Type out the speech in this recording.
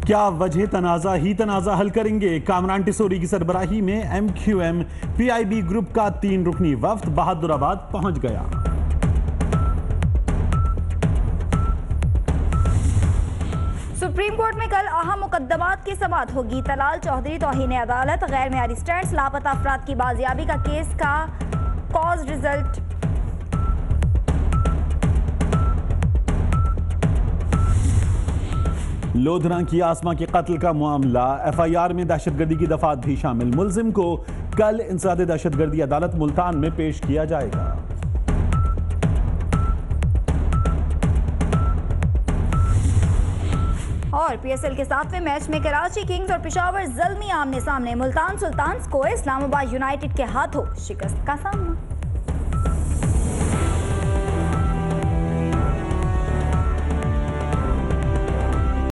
क्या वजह तनाज़ा ही तनाज़ा हल करेंगे? कामरान टिसोरी की सरबराही में MQM PIB ग्रुप का 3 रुकनी वफ्द बहादुराबाद पहुंच गया। सुप्रीम कोर्ट में कल अहम मुकदमात की समाअत होगी। तलाल चौधरी तौहीन अदालत, गैर मेयारी स्टैंड्स, लापता अफराद की बाजियाबी का केस का कॉज रिजल्ट। लोधरा की आसमा के कत्ल का मामला, FIR में दहशतगर्दी की दफात भी शामिल। मुलजिम को कल इंसदाद दहशतगर्दी अदालत मुल्तान में पेश किया जाएगा। और PSL के 7वें मैच में कराची किंग्स और पेशावर ज़ल्मी आमने सामने। मुल्तान सुल्तान्स को इस्लामाबाद यूनाइटेड के हाथों शिकस्त का सामना।